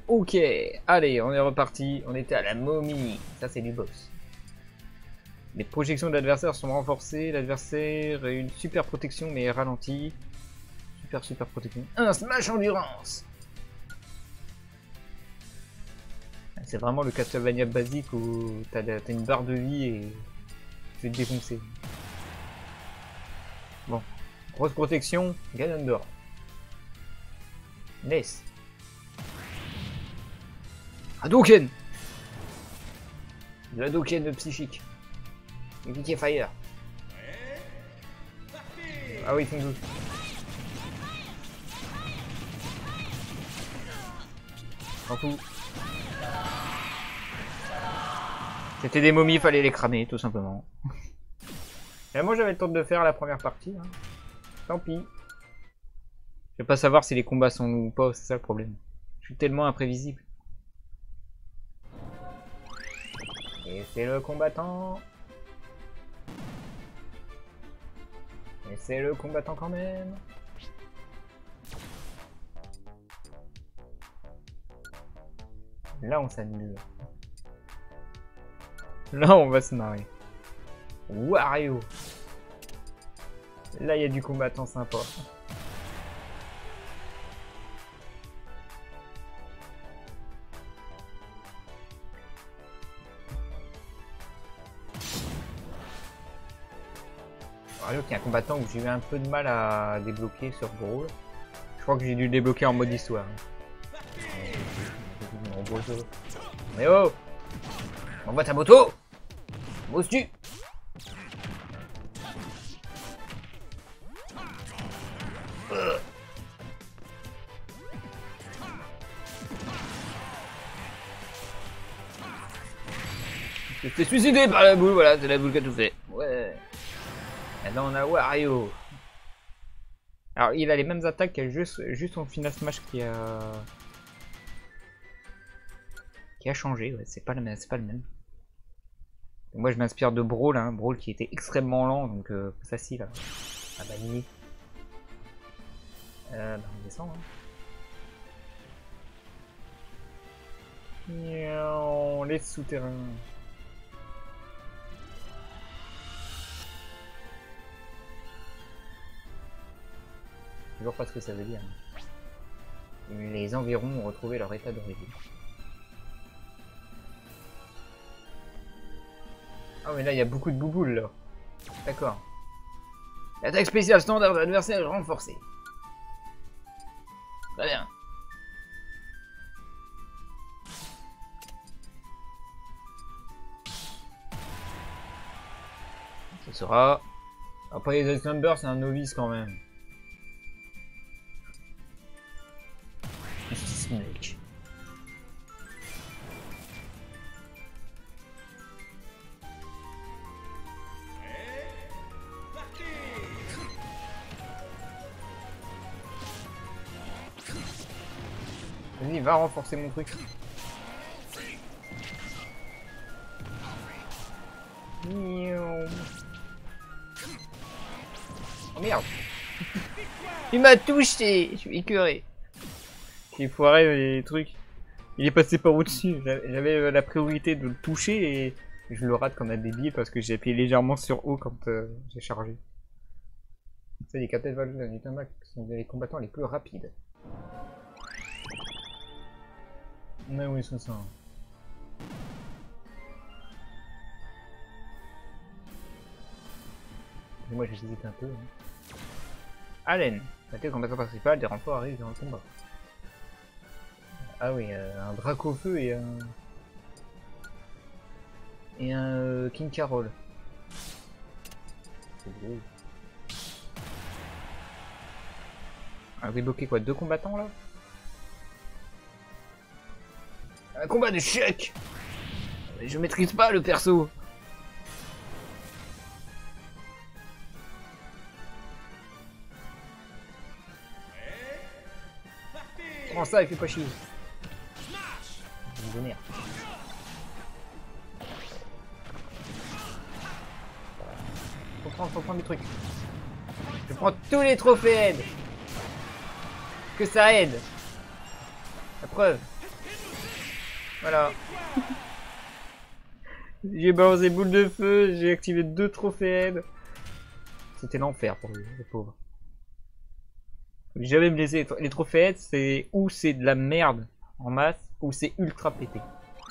Ok, allez, on est reparti. On était à la momie. Ça, c'est du boss. Les projections de l'adversaire sont renforcées. L'adversaire a une super protection, mais est ralenti. Super protection. Un smash endurance. C'est vraiment le Castlevania basique où t'as une barre de vie et tu vas te défoncer. Bon. Grosse protection, Ganondorf. Nice. Hadouken! Le Hadouken psychique. Le Geeky Fire. Ah oui, ils font 12. S'en fout. C'était des momies, fallait les cramer, tout simplement. Et moi j'avais le temps de faire la première partie. Hein. Tant pis. Je vais pas savoir si les combats sont ou pas, c'est ça le problème. Je suis tellement imprévisible. Et c'est le combattant. Et c'est le combattant quand même. Là on s'annule. Là on va se marrer. Wario. Là il y a du combattant sympa. Wario qui est un combattant où j'ai eu un peu de mal à débloquer sur Brawl. Je crois que j'ai dû le débloquer en mode histoire. Mais oh! Envoie ta moto! Bouge-tu! Je t'ai suicidé par la boule, voilà, c'est la boule qui a tout fait. Ouais. Maintenant on a Wario. Alors il a les mêmes attaques qu'il y a juste son final smash qui a changé, ouais, c'est pas le même, c'est pas le même. Et moi je m'inspire de Brawl, hein, Brawl qui était extrêmement lent, donc facile à bannir. Bah, on descend. Hein. Les souterrains. Toujours pas ce que ça veut dire. Les environs ont retrouvé leur état d'origine. Ah mais là il y a beaucoup de bouboules là. D'accord. L'attaque spéciale standard de l'adversaire est renforcée. Très bien. Ce sera... Après les Ice Numbers c'est un novice quand même. Snake. Vas-y, va renforcer mon truc. Oh merde. Il m'a touché. Je suis écœuré. J'ai foiré les trucs. Il est passé par au-dessus. J'avais la priorité de le toucher et je le rate comme un débile parce que j'ai appuyé légèrement sur haut quand j'ai chargé. C'est les Captain Valve du Tamac sont les combattants les plus rapides. Mais oui, c'est ça. Et moi j'hésite un peu. Hein. Allen, le combattant principal, des renforts arrivent dans le combat. Ah oui, un Dracofeu et un... King Carol. C'est beau. Ah, débloqué quoi, 2 combattants là? Un combat de choc. Je maîtrise pas le perso. Prends ça et fais pas chier. Je vais me donner. Faut prendre des trucs. Je prends tous les trophées aide. Que ça aide. La preuve. Voilà. J'ai balancé boule de feu, j'ai activé 2 trophées aide. C'était l'enfer pour lui, le pauvre. Jamais me laisser. Les trophées aide, c'est ou c'est de la merde en masse, ou c'est ultra pété.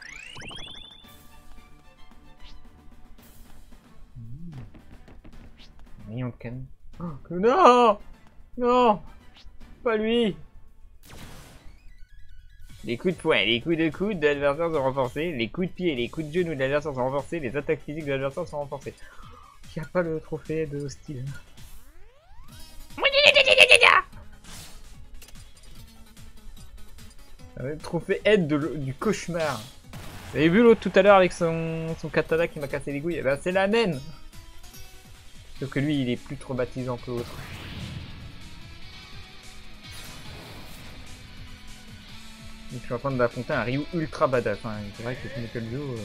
Million de canon. Oh, non! Non! Pas lui! Les coups de poing, les coups de coude de l'adversaire sont renforcés, les coups de pied, les coups de genoux de l'adversaire sont renforcés, les attaques physiques de l'adversaire sont renforcées. Il n'y a pas le trophée de hostile. Le trophée aide du cauchemar. Vous avez vu l'autre tout à l'heure avec son katana qui m'a cassé les couilles? Eh ben c'est la même! Sauf que lui il est plus traumatisant que l'autre. Je suis en train d'affronter un Ryu ultra badass. Hein. C'est vrai que Knuckle Joe.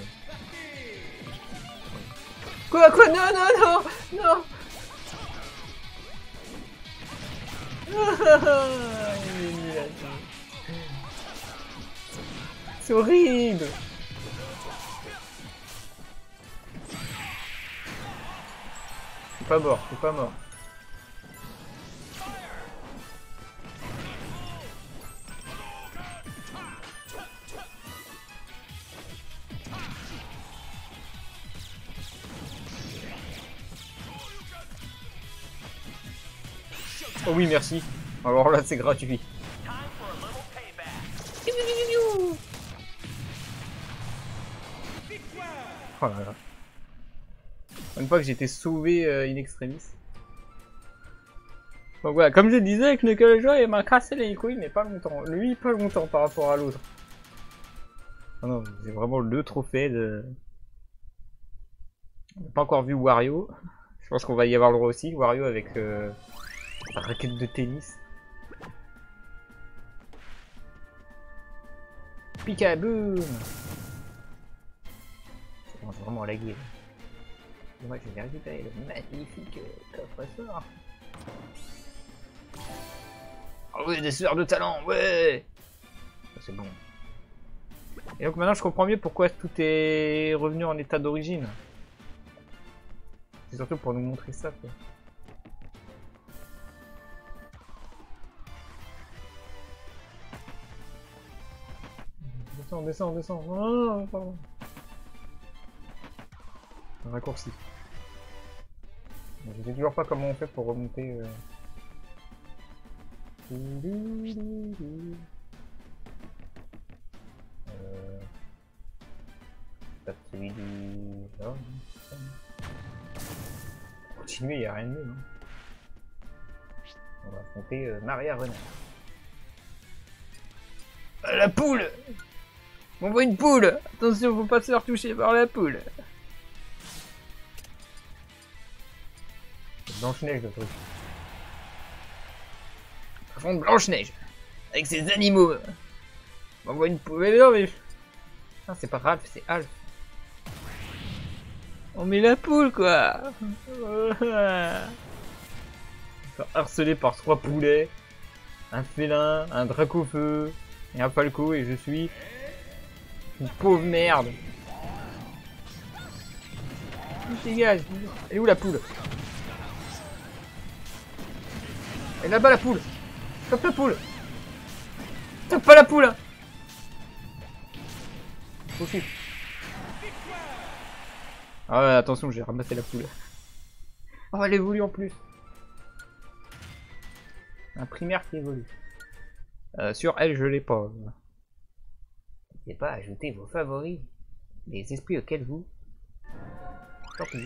Quoi? Non, non, non! Non! C'est horrible! Je suis pas mort, je suis pas mort. Oh oui, merci. Alors là, c'est gratuit. Oh là là. Une fois que j'ai été sauvé in extremis. Donc voilà, comme je disais, avec Knuckle Joe, il m'a cassé les couilles, mais pas longtemps. Lui, pas longtemps par rapport à l'autre. Ah non, c'est vraiment le trophée de... On n'a pas encore vu Wario. Je pense qu'on va y avoir le droit aussi, Wario avec la raquette de tennis. Pikaboom! Ça commence vraiment à laguer. Moi je vais récupérer le magnifique coffre-fort. Oh oui, des sœurs de talent, ouais! C'est bon. Et donc maintenant je comprends mieux pourquoi tout est revenu en état d'origine. C'est surtout pour nous montrer ça, quoi. Descends, descends, descends. Oh, pardon. Un raccourci. Je sais toujours pas comment on fait pour remonter. Pas celui du. Oh, continuer, il n'y a rien de mieux. Hein. On va affronter Maria Renard. La poule! On voit une poule! Attention, faut pas se faire toucher par la poule! Blanche-Neige le truc. Affronte Blanche-Neige! Avec ses animaux! On voit une poule. Mais non, mais. Ah, c'est pas Ralph, c'est Alf. On met la poule, quoi! Harcelé par 3 poulets, un félin, un dracofeu et un falco, et je suis une pauvre merde. Dégage. Elle est où la poule? Elle est là-bas la poule. Top la poule. Top pas la poule. Oh shit. Ah ouais, attention, j'ai ramassé la poule. Oh, elle évolue en plus. Un primaire qui évolue. Sur elle, je l'ai pas. N'hésitez pas à ajouter vos favoris. Les esprits auxquels vous... Sortez.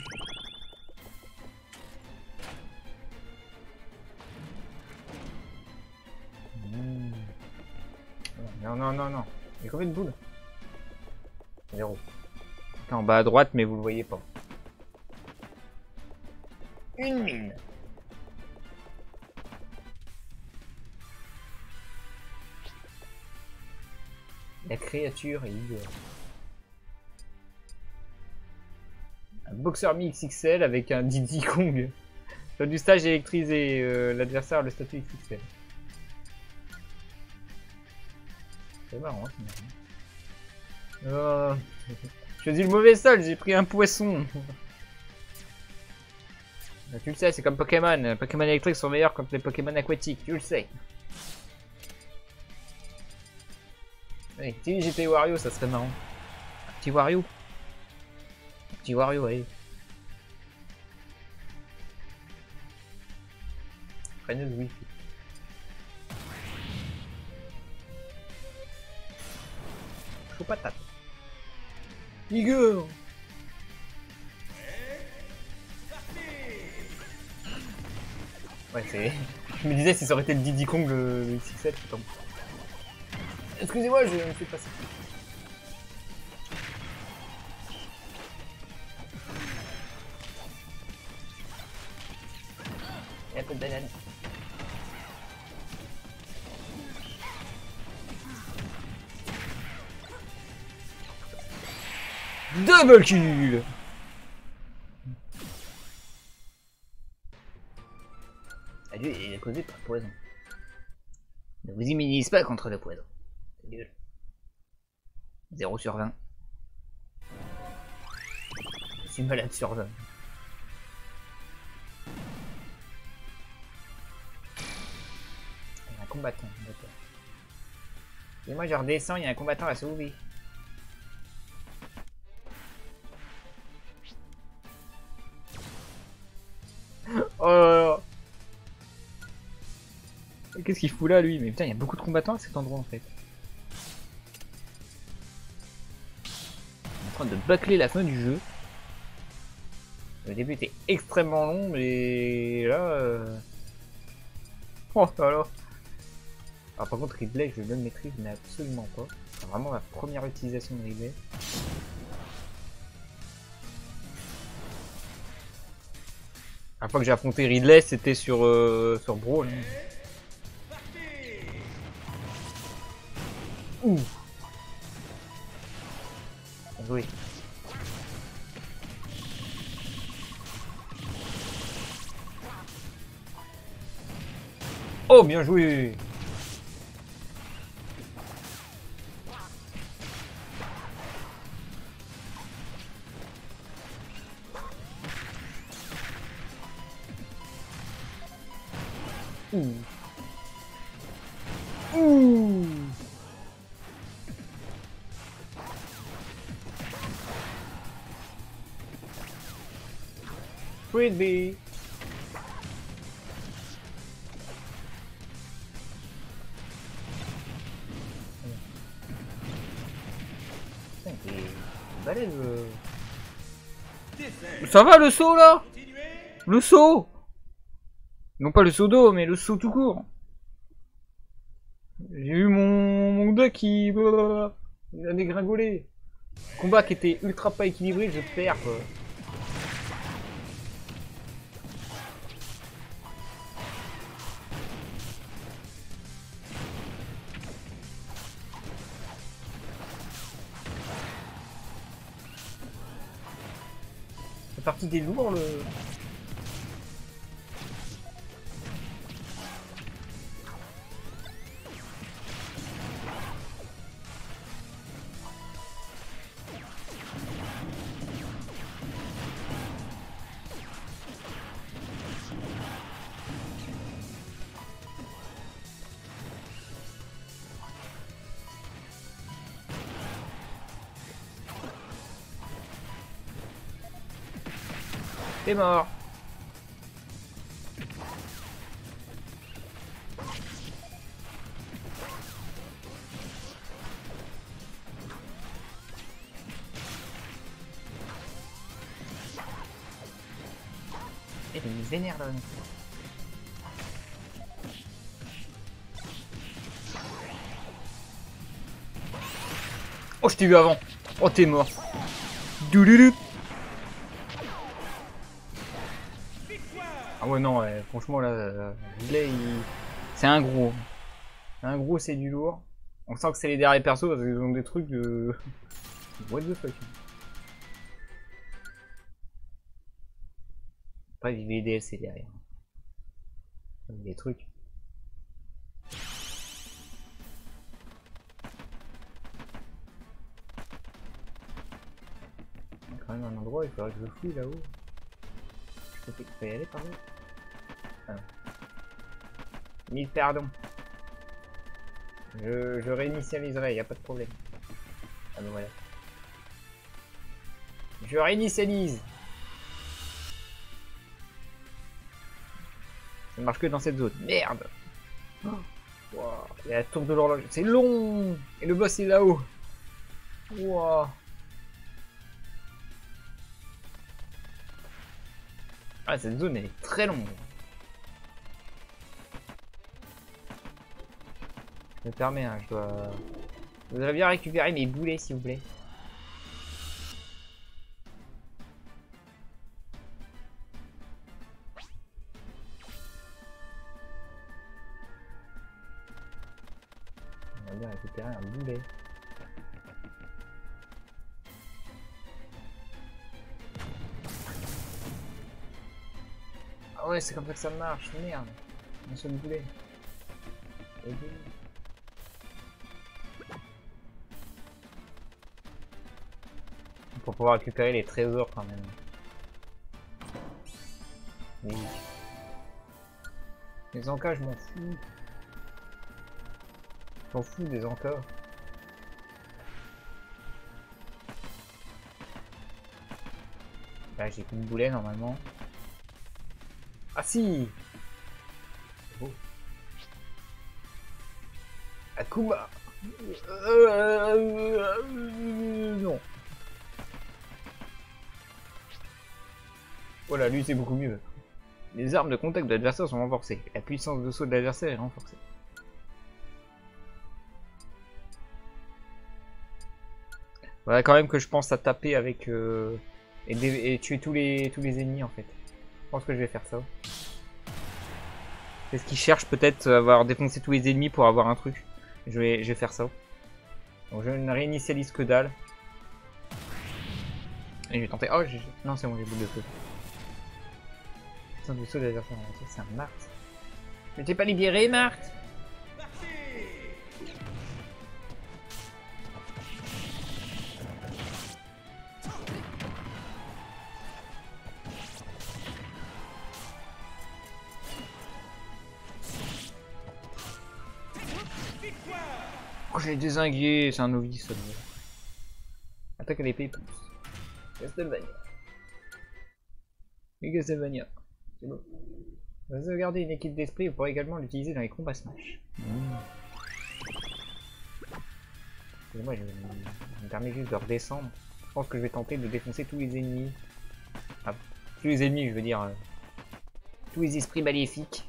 Non, non, non, non. Il y a combien de boules? 0. C'est en bas à droite, mais vous le voyez pas. Une mine. La créature est idéale. Un boxeur mi-XXL avec un Diddy Kong. Lors du stage électrisé, l'adversaire a le statut XXL. C'est marrant, c'est marrant. Oh. J'ai choisi le mauvais sol, j'ai pris un poisson. Tu le sais, c'est comme Pokémon. Les Pokémon électriques sont meilleurs contre les Pokémon aquatiques, tu le sais. Allez, si j'étais Wario, ça serait marrant. Un petit Wario. Un petit Wario, allez. Freneuse wifi. Chaud patate. Igor. Ouais, c'est... Je me disais si ça aurait été le Diddy Kong le XXL, putain. Excusez-moi, je me suis passé. Et un peu de banane. Double kill. Adieu, il est causé par le poison. Ne vous immunisez pas contre le poison. C'est nul. 0 sur 20. Je suis malade sur 20. Il y a un combattant, d'accord. Et moi je redescends, il y a un combattant à sauver. Oh là là. Qu'est-ce qu'il fout là lui? Mais putain, il y a beaucoup de combattants à cet endroit en fait. On est en train de bâcler la fin du jeu. Le début était extrêmement long, mais là... Oh là là. Alors par contre Ridley, je le maîtrise mais absolument pas. C'est vraiment ma première utilisation de Ridley. La fois que j'ai affronté Ridley, c'était sur Brawl. Ouh. Oui. Oh, bien joué. Ouh. Ouh. Frisbee. Balèze. Ça va le saut là? Le saut? Non pas le saut d'eau, mais le saut tout court. J'ai eu mon deck qui... Il a dégringolé. Combat qui était ultra pas équilibré, je perds quoi. C'est parti des lourds le... T'es mort. Et il est vénère là. Oh, je t'ai vu avant. Oh, t'es mort. Douloulou. Ah ouais, non, ouais, franchement, là, Ridley, c'est un gros. Un gros, c'est du lourd. On sent que c'est les derniers persos parce qu'ils ont des trucs de... What the fuck. Pas il y avait des DLC derrière. Des trucs. quand même un endroit, il faudrait que je fouille là-haut. Je peux y aller par là. Ah non. 1000 pardons. Je réinitialiserai, y a pas de problème. Ah ben voilà. Je réinitialise. Ça marche que dans cette zone. Merde. Oh. Wow. Il y a la tour de l'horloge. C'est long. Et le boss est là-haut. Wow. Ah, cette zone elle est très longue. Je me permets, hein, je dois... Vous allez bien récupérer mes boulets s'il vous plaît. On va bien récupérer un boulet. Ah ouais, c'est comme ça que ça marche, merde. Un seul boulet. Pour pouvoir récupérer les trésors quand même. Oui. Les encas, je m'en fous. Je m'en fous des encas. Là, j'ai plus de boulet normalement. Ah si! Oh. Akuma! Non. Voilà, lui c'est beaucoup mieux. Les armes de contact de l'adversaire sont renforcées. La puissance de saut de l'adversaire est renforcée. Voilà quand même que je pense à taper avec et tuer tous les ennemis en fait. Je pense que je vais faire ça. C'est ce qu'ils cherchent peut-être avoir défoncé tous les ennemis pour avoir un truc. Je vais faire ça. Donc je ne réinitialise que dalle. Et je vais tenter. Oh non c'est bon j'ai boule de feu. Du saut de l'adversaire, c'est un Marthe. Mais t'es pas libéré Marthe? Oh j'ai dézingué, c'est un novice. Attaque à l'épée pousse. Castlevania. Et Castlevania. C'est beau. Sauvegarder une équipe d'esprit, vous pourrez également l'utiliser dans les combats Smash. Excusez-moi, je me permets juste de redescendre. Je pense que je vais tenter de défoncer tous les ennemis. Ah, tous les ennemis, je veux dire. Tous les esprits maléfiques.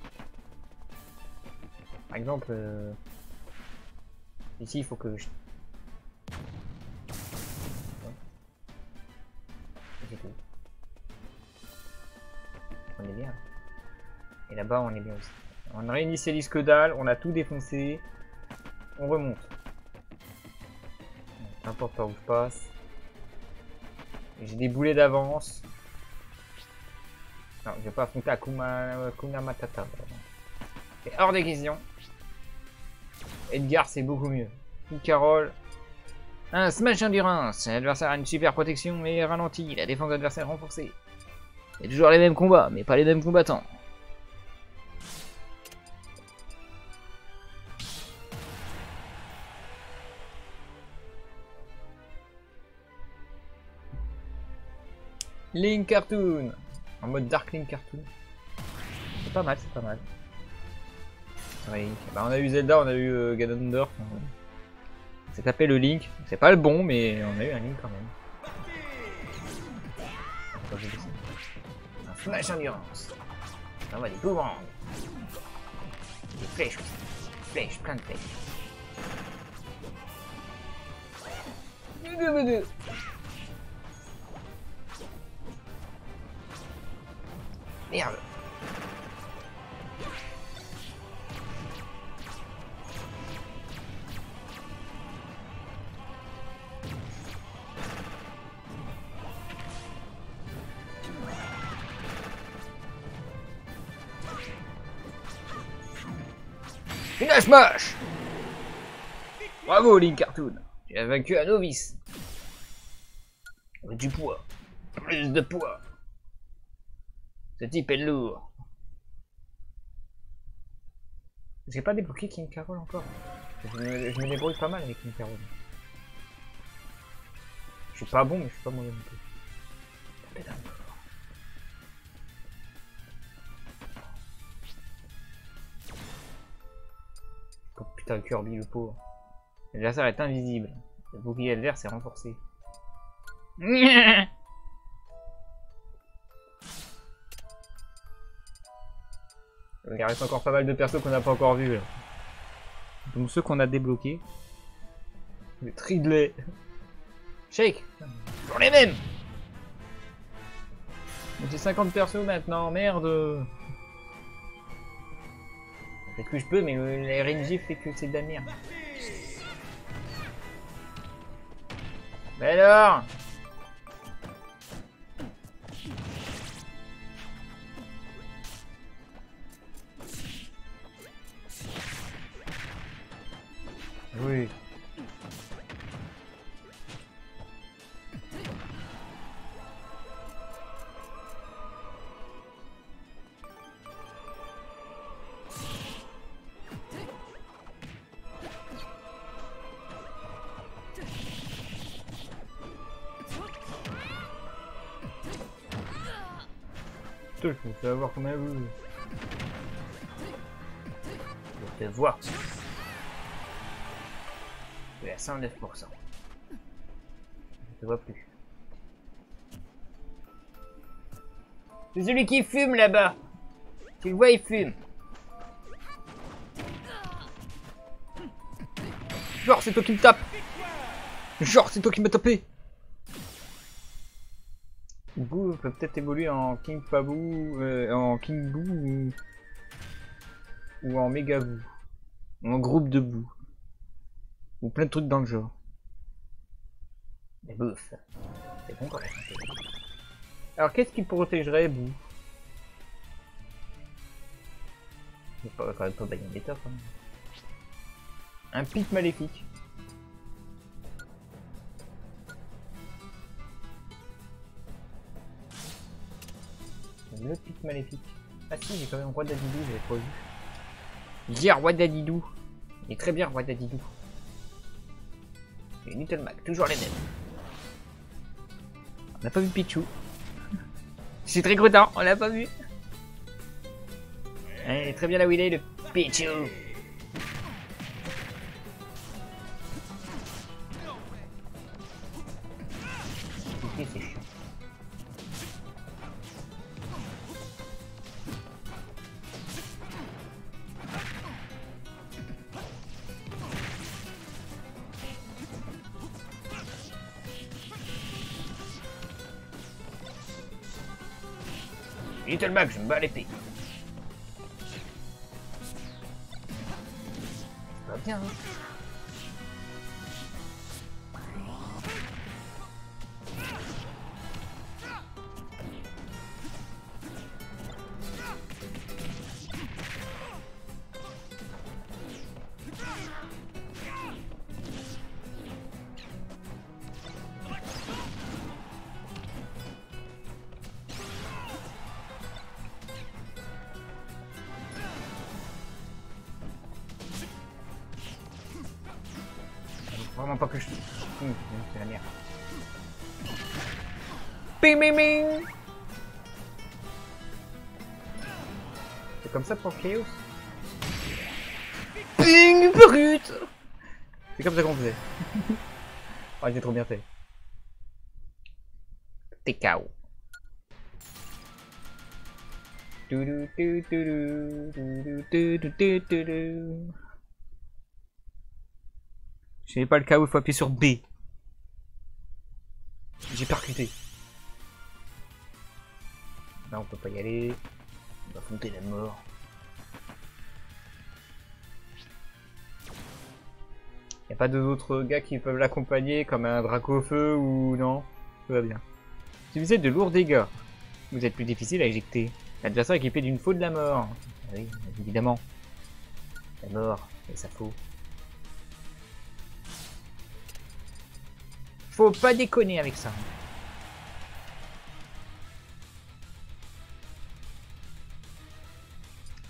Par exemple, ici il faut que je... C'est tout. On est bien. Et là-bas on est bien aussi. On réinitialise que dalle, on a tout défoncé. On remonte. Peu importe par où je passe. J'ai des boulets d'avance. Non, je vais pas affronter Akuna Matata. C'est hors des questions. Edgar c'est beaucoup mieux. Carole. Un smash endurance. L'adversaire a une super protection mais ralenti. La défense de l'adversaire renforcée. Il y a toujours les mêmes combats, mais pas les mêmes combattants. Link Cartoon. En mode Dark Link Cartoon. C'est pas mal, c'est pas mal. Oui. Bah, on a eu Zelda, on a eu Ganondorf. On s'est tapé le Link. C'est pas le bon, mais on a eu un Link quand même. Un flash endurance. On va des boomerangs. Des flèches aussi. Flèches, plein de flèches. Merde. Une smash. Bravo Link Cartoon. Tu as vaincu un novice. Du poids. Plus de poids. Ce type est lourd. J'ai pas débloqué King Carol encore. Je me débrouille pas mal avec King Carol. Je suis pas bon, mais je suis pas mauvais non plus. Oh putain, Kirby le pauvre. L'adversaire est invisible. Le bouclier adverse est renforcé. Il reste encore pas mal de persos qu'on n'a pas encore vus. Donc ceux qu'on a débloqués. Le Tridley. Shake. Pour les mêmes. J'ai 50 persos maintenant, merde. C'est que je peux, mais la RNG fait que c'est de la merde. Mais alors? Oui. Putain, je me fais avoir comme un vous. Je te vois. Tu es à 109%. Je te vois plus. C'est celui qui fume là-bas. Tu le vois, il fume. Genre, c'est toi qui me tapes. Genre, c'est toi qui m'as tapé. Boo peut peut-être évoluer en King Paboo, en King Boo ou en Mega Boo. Ou en groupe de Boo. Ou plein de trucs dans le genre. Mais bouf. C'est bon quand même. Alors qu'est-ce qui protégerait Boo? C'est pas quand même pas Bayonetta quand même. Un pic maléfique. Le pic maléfique. Ah si, j'ai quand même Roi Dadidou, j'avais pas vu. Yeah, Roi Dadidou. Il est très bien, Roi Dadidou. Et Little Mac, toujours les mêmes. On n'a pas vu Pichou. Je suis très content, on l'a pas vu. Il est très bien là où il est, le Pichou. Ok, c'est chiant. Little Mac, je me bats l'épée. Ça va bien, hein. Vraiment pas que je... c'est la merde. Bing bing bing. C'est comme ça pour Chaos. Bing brut. C'est comme ça qu'on faisait. Oh, il est trop bien fait. T'es KO. Je n'ai pas le KO, il faut appuyer sur B. J'ai percuté. Là on peut pas y aller. On va affronter la mort. Y a pas d'autres gars qui peuvent l'accompagner comme un Draco au feu ou non? Tout va bien. Si vous êtes de lourds dégâts, vous êtes plus difficile à éjecter. L'adversaire est équipé d'une faux de la mort. Oui, évidemment. La mort et sa faux. Faut pas déconner avec ça.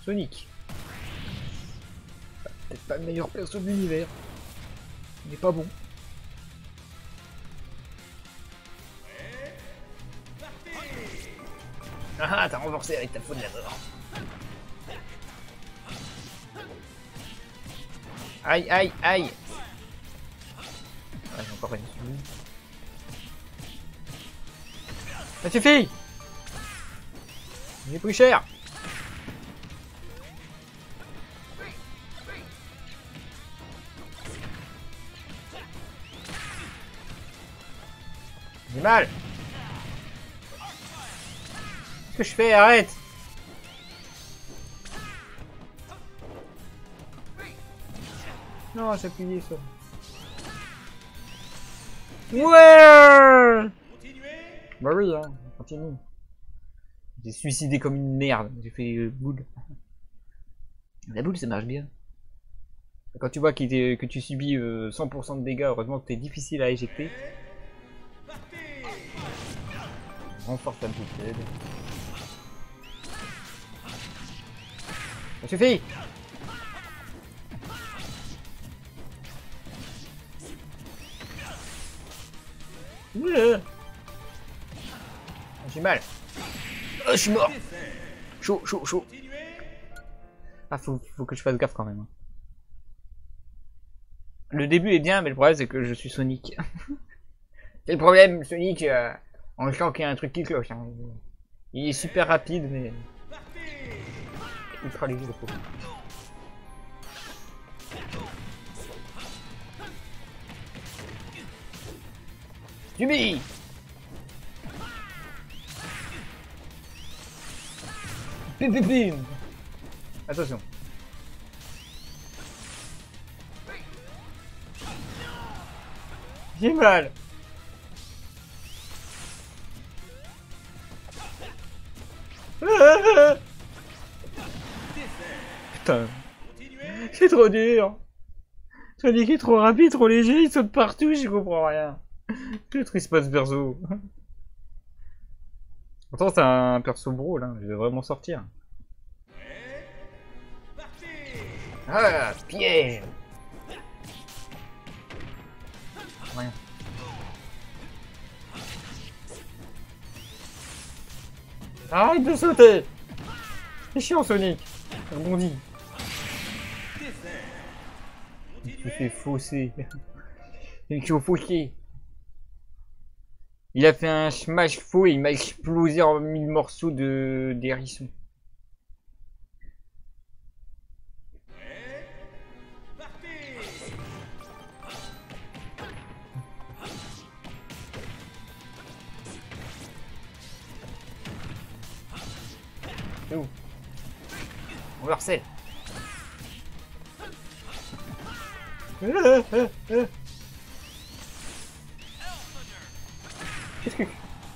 Sonic. Peut-être pas le meilleur perso de l'univers. Il n'est pas bon. Ah, t'as renversé avec ta faute de la mort. Aïe, aïe, aïe. Ah, j'ai encore pas une. Ça suffit. J'ai pris cher. J'ai mal. Qu'est-ce que je fais? Arrête. Non, j'ai appuyé sur. Ouais. Bah oui, hein, continue. J'ai suicidé comme une merde. J'ai fait boule. La boule, ça marche bien. Quand tu vois que tu subis 100% de dégâts, heureusement que t'es difficile à éjecter. Renforce ta boucle. Ça suffit. J'ai mal. Oh, je suis mort. Chaud, chaud, chaud. Ah, faut que je fasse gaffe quand même. Le début est bien, mais le problème c'est que je suis Sonic. C'est le problème, Sonic, on sent qu'il y a un truc qui cloche. Hein. Il est super rapide, mais... ultra léger le coup. Subis. Bim bim bim. Attention. J'ai mal. Putain. C'est trop dur. Sonic est trop rapide, trop léger, il saute partout, j'y comprends rien. Peut-être il se passe perso. Pourtant c'est un perso bro là, je vais vraiment sortir. Ah, piège. Rien. Arrête de sauter. C'est chiant Sonic. Rebondis. Il fait fausser. Il faut faucher. Il a fait un smash faux et il m'a explosé en 1000 morceaux d'hérisson. C'est où? On le harcèle. Qu'est-ce que...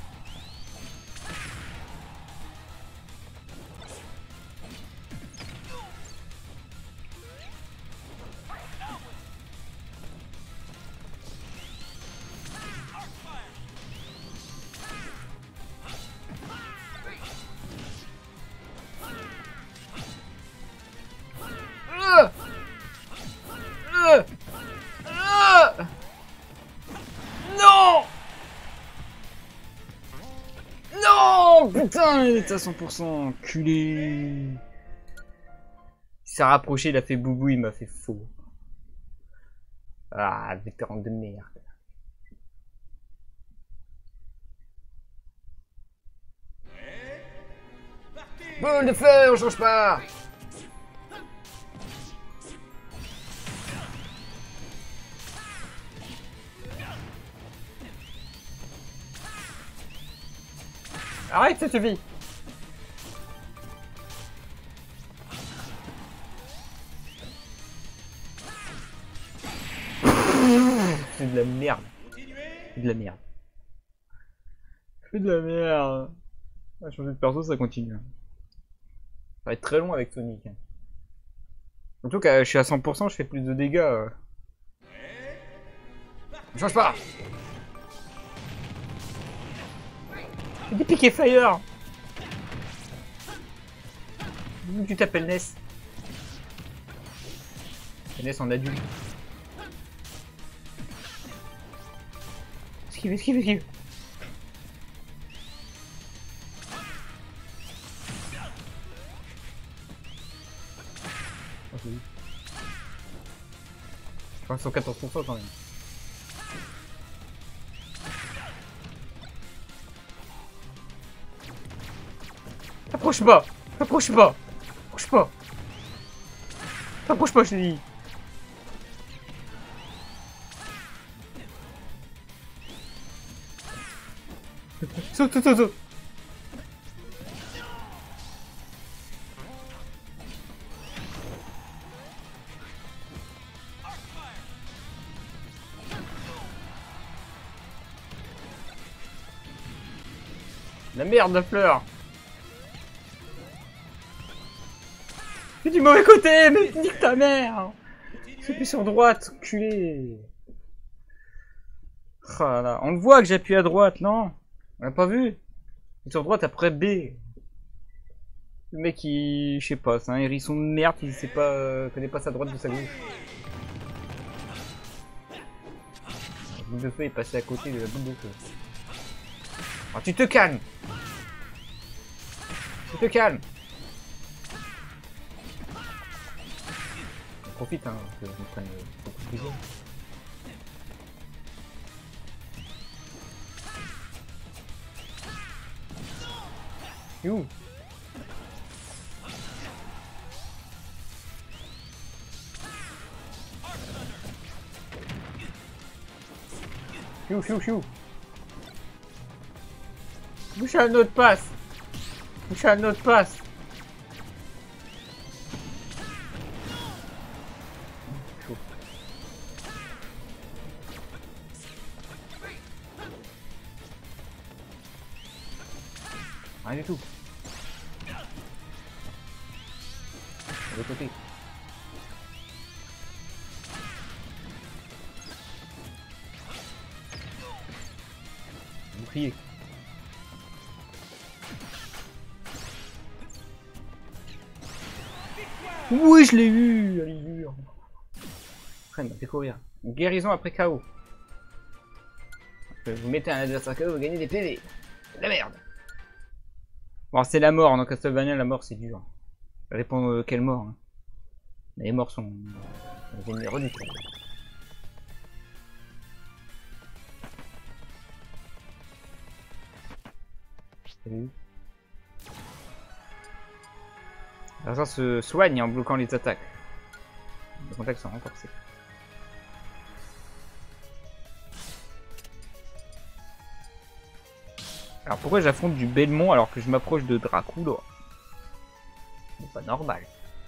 Non! Non! Putain, il est à 100%, enculé. Il s'est rapproché, il a fait boubou, il m'a fait faux. Ah, vétéran de merde. Boule de feu, on change pas! Arrête, ça suffit! C'est de la merde. C'est de la merde. C'est de la merde. On va changer de perso, ça continue. Ça va être très long avec Sonic. Surtout que je suis à 100%, je fais plus de dégâts. Ne change pas! Des piquets fire! D'où tu t'appelles Ness? Ness en adulte. Esquive, esquive, esquive. Oh, oui. Je pense 114% quand même. Approche pas! Approche pas! Approche pas! Approche pas, je te dis! Saute, saute, saute, saute! La merde, la fleur! C'est du mauvais côté, mais nique ta mère! C'est plus sur droite, culé! Oh là là. On le voit que j'appuie à droite, non? On l'a pas vu? Sur droite après B. Le mec, il... je sais pas, c'est un hérisson de merde, il sait pas... connaît pas sa droite de sa gauche. La boule de feu est passée à côté de la boule de feu. Oh, tu te calmes! Tu te calmes! On profite, hein, que je me prenne beaucoup de plaisir. You! Chou, chou, chou! Bouche à notre passe! Bouche à notre passe! Chou. Rien du tout. De l'autre côté. Bouclier. Oui, je l'ai eu! Allez, dur. Après, il m'a fait courir. Guérison après KO. Vous mettez un adversaire KO, vous gagnez des PV. La merde! Bon, c'est la mort. Dans Castlevania, la mort, c'est dur. Ça dépend de quelle mort. Hein. Les morts sont des redoutables. Salut. Ça se soigne en bloquant les attaques. Les contacts sont renforcés. Alors pourquoi j'affronte du Belmont alors que je m'approche de Dracula? C'est pas normal.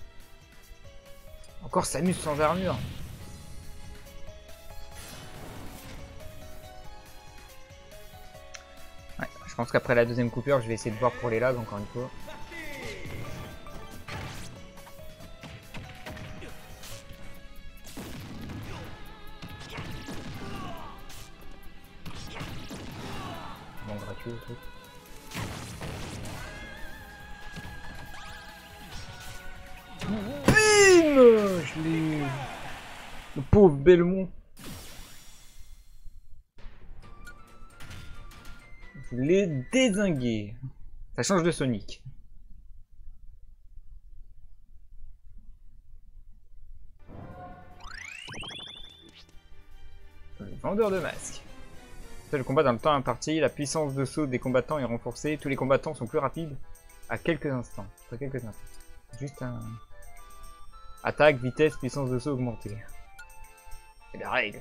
Encore Samus sans armure. Ouais, je pense qu'après la deuxième coupure, je vais essayer de voir pour les lags encore une fois. Bon, gratuit le truc. Bim! Je l'ai... Le pauvre Belmont. Je l'ai dézingué. Ça change de Sonic. Le vendeur de masques. C'est le combat dans le temps imparti. La puissance de saut des combattants est renforcée. Tous les combattants sont plus rapides à quelques instants. Après quelques instants. Juste un... Attaque, vitesse, puissance de saut augmentée. C'est la règle.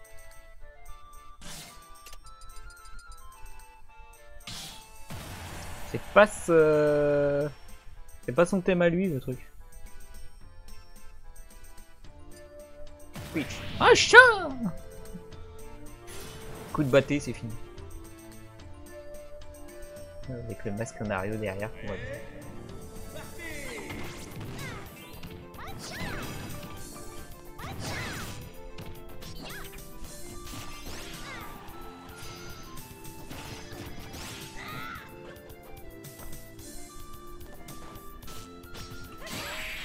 C'est pas ce... C'est pas son thème à lui, le truc. Switch. Ah, chat! Coup de batté, c'est fini. Avec le masque Mario derrière pour voir.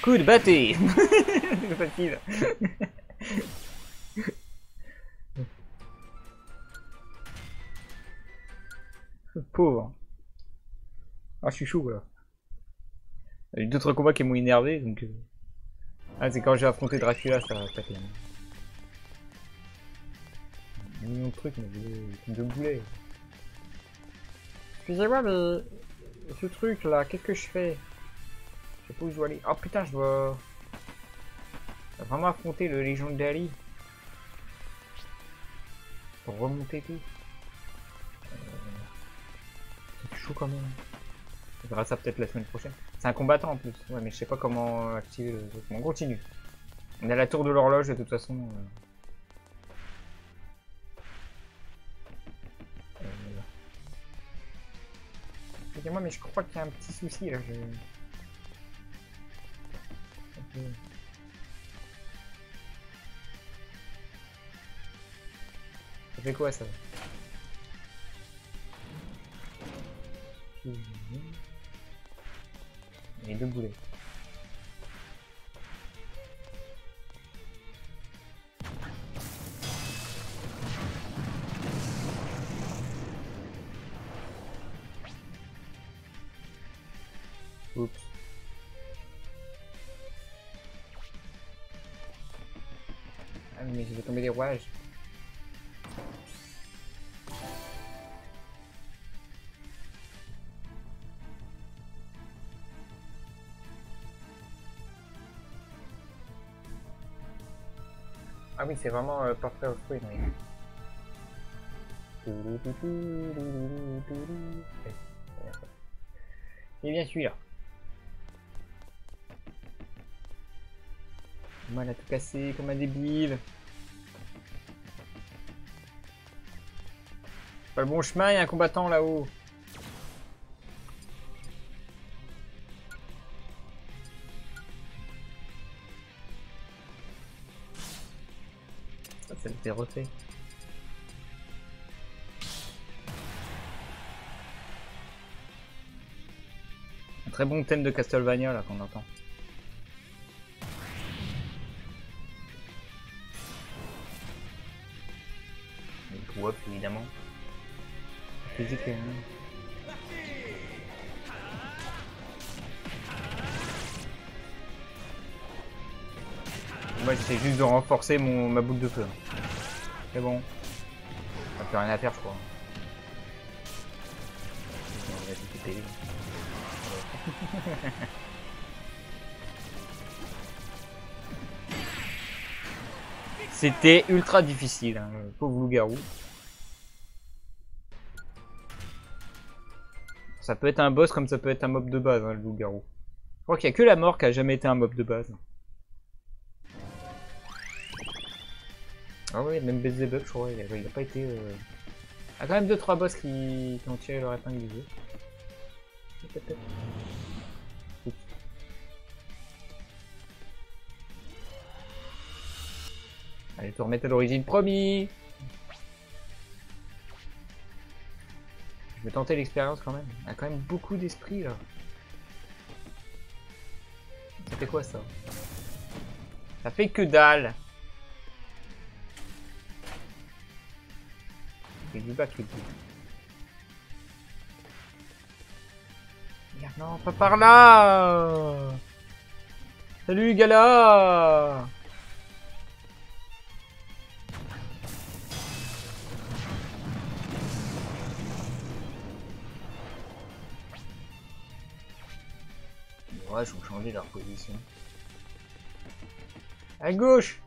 Coup de bâté. C'est facile. Pauvre. Ah, je suis chaud là. Il y a eu d'autres combats qui m'ont énervé donc. Ah, c'est quand j'ai affronté Dracula, ça a tapé. Un million de trucs, mais de boulets. Excusez-moi, mais ce truc là, qu'est-ce que je fais? Je sais pas où je dois aller. Oh putain, je dois vraiment affronter le Legendary pour remonter tout. C'est chaud quand même. On verra ça peut-être la semaine prochaine. C'est un combattant en plus. Ouais, mais je sais pas comment activer le truc. Bon, on continue. On a la tour de l'horloge de toute façon. Excusez-moi, mais je crois qu'il y a un petit souci là. Ça fait quoi ça? Et deux boulets. Oups. Ah mais je vais tomber des rouages. Ah oui, c'est vraiment Portrait of Ruin, oui. C'est bien celui-là. Moi, elle a tout cassé comme un débile. Pas le bon chemin, il y a un combattant là-haut. Ça le fait refait. Un très bon thème de Castlevania là qu'on entend. Le co-op évidemment. Physique. Moi j'essaie juste de renforcer ma boule de feu. C'est bon. On n'a plus rien à faire je crois. On va tout péter. C'était ultra difficile, hein, le pauvre loup-garou. Ça peut être un boss comme ça peut être un mob de base, hein, le loup-garou. Je crois qu'il n'y a que la mort qui a jamais été un mob de base. Ah ouais, même Beelzebub, je crois, il a pas été... Il y a quand même 2-3 boss qui ont tiré leur épingle du jeu. Allez, te remettre à l'origine, promis. Je vais tenter l'expérience quand même. Il y a quand même beaucoup d'esprit là. Ça fait quoi ça? Ça fait que dalle. C'est du bac le coup. Merde, non, pas par là. Salut Gala. Ouais, ils ont changé leur position. À gauche.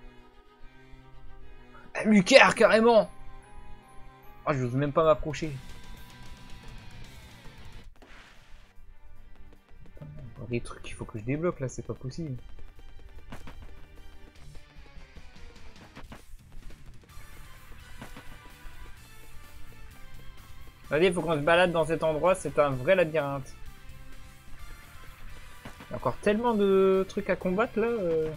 À Lucaire carrément. Oh, j'ose même pas m'approcher. Des trucs qu'il faut que je débloque là, c'est pas possible. Allez, il faut qu'on se balade dans cet endroit, c'est un vrai labyrinthe. Il y a encore tellement de trucs à combattre là.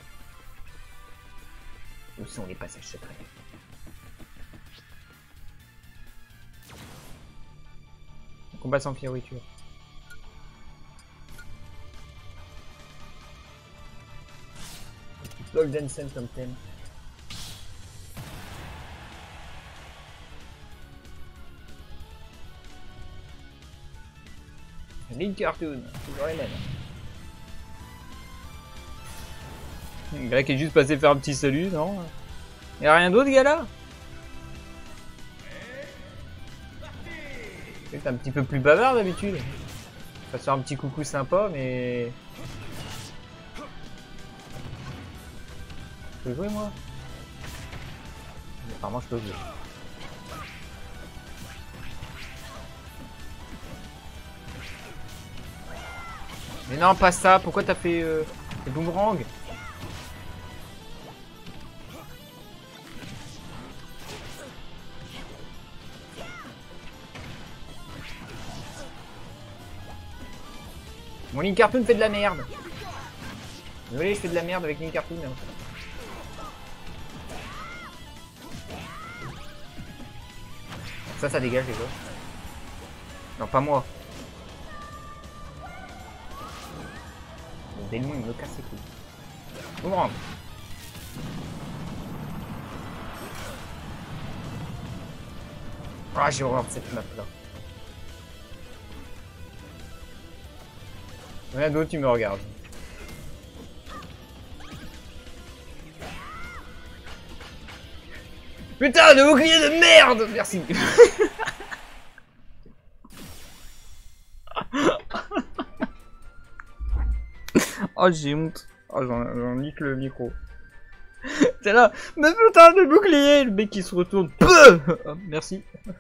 Où sont les passages secrets? Combat sans fioriture. Lol Jensen comme thème. Link Cartoon, toujours les mêmes. Le gars qui est juste passé faire un petit salut, non? Y'a rien d'autre, gars là? T'es un petit peu plus bavard d'habitude. Ça fait un petit coucou sympa, mais. Je peux jouer moi? Apparemment, je peux jouer. Mais non, pas ça. Pourquoi t'as fait le boomerang? Mon Link Cartoon fait de la merde. Désolé, je fais de la merde avec Link Cartoon. Hein. Ça dégage les gars. Non, pas moi. Le démon il me casse les couilles. Boomerang. Ah, j'ai horreur de cette map là. Rien d'autre, tu me regardes. Putain, de bouclier de merde! Merci. Oh, j'ai honte. Oh, j'en nique le micro. C'est là, mais putain de bouclier! Le mec qui se retourne. Oh, merci.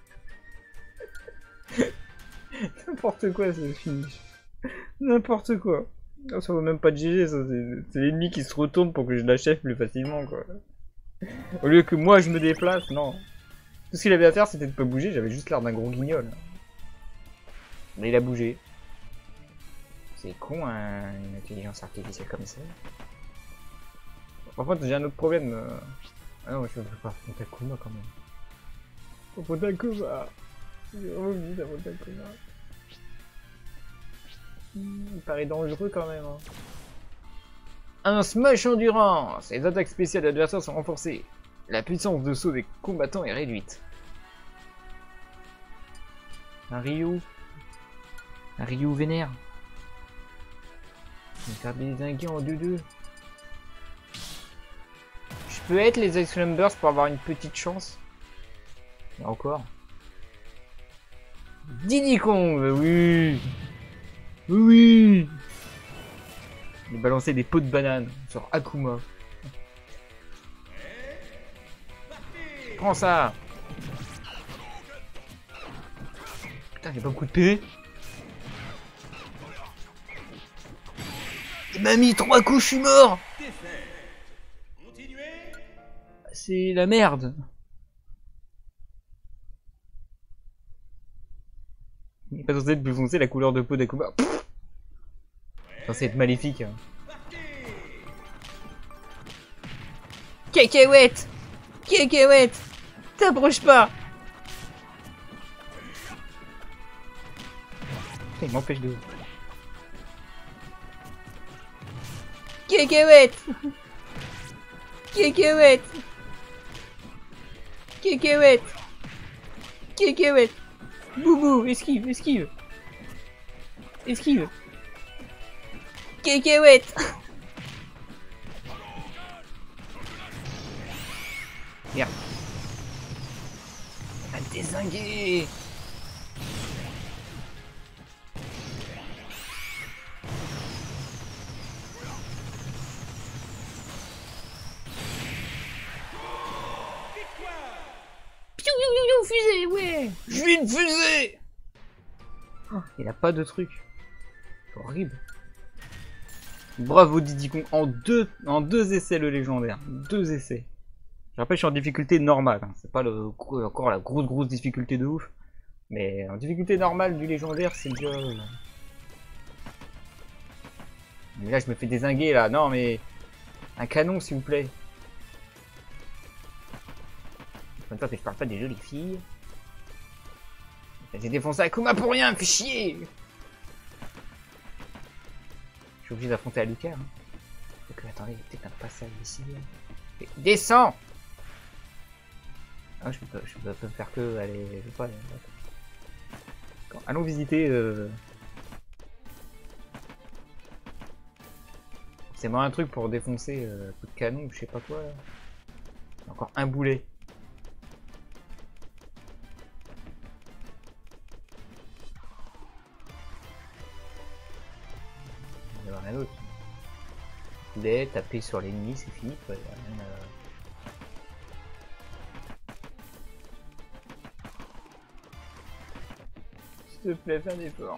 N'importe quoi, c'est fini. N'importe quoi. Oh, ça vaut même pas de GG, ça. C'est l'ennemi qui se retourne pour que je l'achève plus facilement, quoi. Au lieu que moi je me déplace, non. Tout ce qu'il avait à faire c'était de pas bouger, j'avais juste l'air d'un gros guignol. Mais il a bougé. C'est con, hein, une intelligence artificielle comme ça. Par contre, j'ai un autre problème. Ah non, je veux pas affronter Akuma quand même. Affronter Akuma. J'ai envie d'affronter Akuma. Il paraît dangereux quand même. Hein. Un smash endurance. Les attaques spéciales de l'adversaire sont renforcées. La puissance de saut des combattants est réduite. Un Ryu. Un Ryu vénère. Je vais faire désinguer en 2-2. Je peux être les Ice Climbers pour avoir une petite chance. Et encore. Diddy Kong, oui. Oui. Il balancer des pots de banane sur Akuma. Prends ça. Putain, j'ai pas beaucoup de PV. Il m'a mis 3 coups, je suis mort. C'est la merde. Il est pas censé être plus foncé la couleur de peau d'Akuma. C'est censé être maléfique. Hein. Cacahuète. Cacahuète. T'approches pas. Putain, il m'empêche de... Cacahuète. Cacahuète. Cacahuète. Cacahuète. Boubou, esquive, esquive. Esquive. Cacahuète. Merde. À dézinguer. Fusée, ouais. Je suis une fusée. Oh, il a pas de truc. C'est horrible. Bravo Diddy Kong. En deux essais le légendaire. 2 essais. Je rappelle, je suis en difficulté normale. Hein. C'est pas encore la grosse difficulté de ouf. Mais en difficulté normale du légendaire, c'est déjà... Mais là, je me fais dézinguer là. Non, mais... Un canon, s'il vous plaît. En même temps, je parle pas des jolies filles. J'ai défoncé Akuma pour rien, fais chier. Je suis obligé d'affronter Alucard. Hein. Donc, attendez, il y a peut-être un passage ici. Descends. Ah, je peux pas faire que aller. Je peux pas aller. Allons visiter. C'est vraiment un truc pour défoncer coup de canon ou je sais pas quoi. Là. Encore un boulet. Il n'y a rien d'autre. Boulet, taper sur l'ennemi, c'est fini. Quoi. S'il te plaît, fais un effort.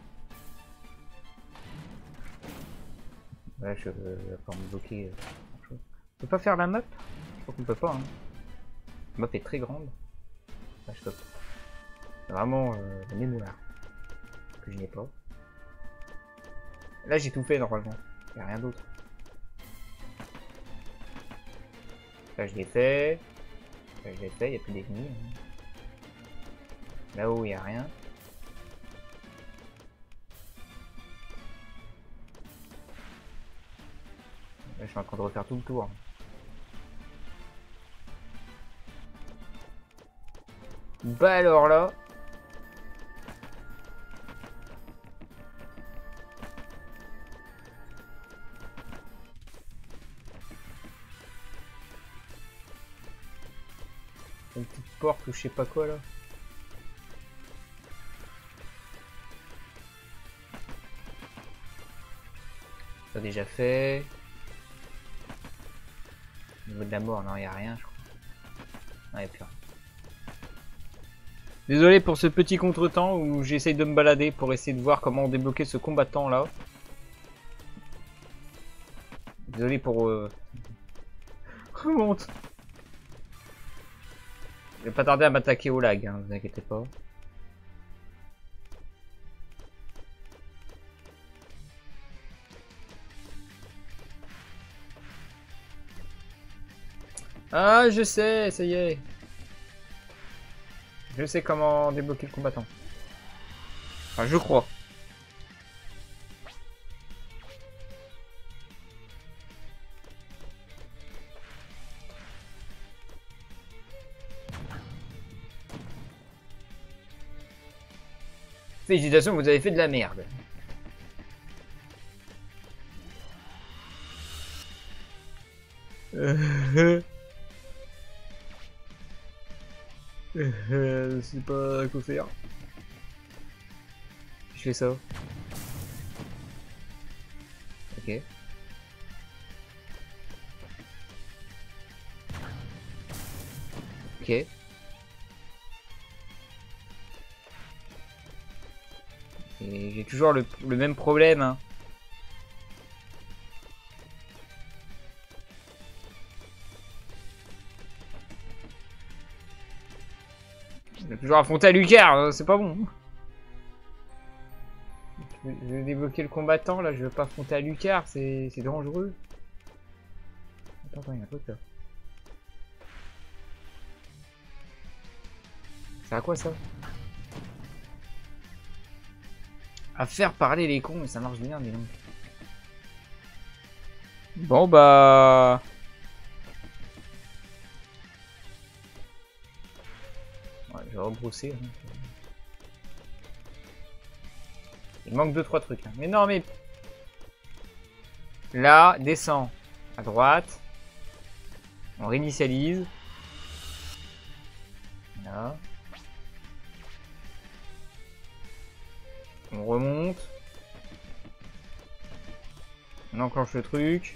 Ouais, je vais pas me bloquer. On peut pas faire la map? Je crois qu'on peut pas. Hein. La map est très grande. Ah, je peux pas. C'est vraiment la mémoire que je n'ai pas. Là, j'ai tout fait normalement. Il n'y a rien d'autre. Là, je l'ai fait. Là, je l'ai fait. Il n'y a plus d'ennemis. Là-haut, il n'y a rien. Là, je suis en train de refaire tout le tour. Bah alors là. Une petite porte ou je sais pas quoi là. Ça déjà fait. Au niveau de la mort, non, il n'y a rien, je crois. Non, il n'y a plus rien. Désolé pour ce petit contretemps où j'essaye de me balader pour essayer de voir comment débloquer ce combattant là. Désolé pour... Remonte. Je vais pas tarder à m'attaquer au lag, hein, vous inquiétez pas. Ah, je sais, ça y est. Je sais comment débloquer le combattant. Enfin, je crois. Félicitations, vous avez fait de la merde. Je sais pas quoi faire. Je fais ça. Ok. Ok. Et j'ai toujours le même problème. Hein. J'ai toujours affronté à Lucar, c'est pas bon. Je vais débloquer le combattant, là, je veux pas affronter à Lucar, c'est dangereux. Attends, il y a un truc là. C'est à quoi ça? À faire parler les cons, mais ça marche bien, dis donc. Bon bah... Ouais, je vais rebrousser. Hein. Il manque 2-3 trucs. Hein. Mais non, mais... Là, descend. À droite. On réinitialise. Là. On remonte. On enclenche le truc.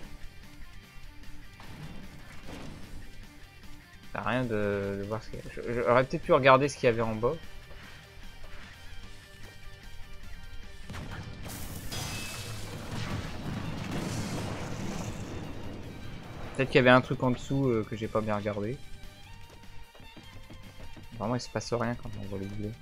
Ça sert à rien de voir ce qu'il y a. J'aurais peut-être pu regarder ce qu'il y avait en bas. Peut-être qu'il y avait un truc en dessous que j'ai pas bien regardé. Vraiment, il se passe rien quand on voit les boulets.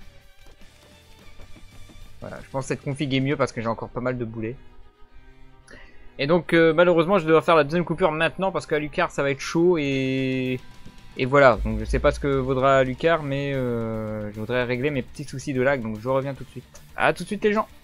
Voilà, je pense que cette config est mieux parce que j'ai encore pas mal de boulets. Et donc, malheureusement, je dois faire la deuxième coupure maintenant parce qu'à Lucar, ça va être chaud et voilà. Donc, je sais pas ce que vaudra Lucar, mais je voudrais régler mes petits soucis de lag. Donc, je reviens tout de suite. À tout de suite, les gens!